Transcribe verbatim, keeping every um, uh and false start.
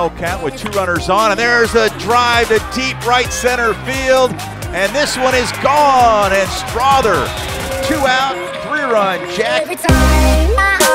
no count with two runners on, and there's a drive to deep right center field, and this one is gone, and Strother, two out, three run jack.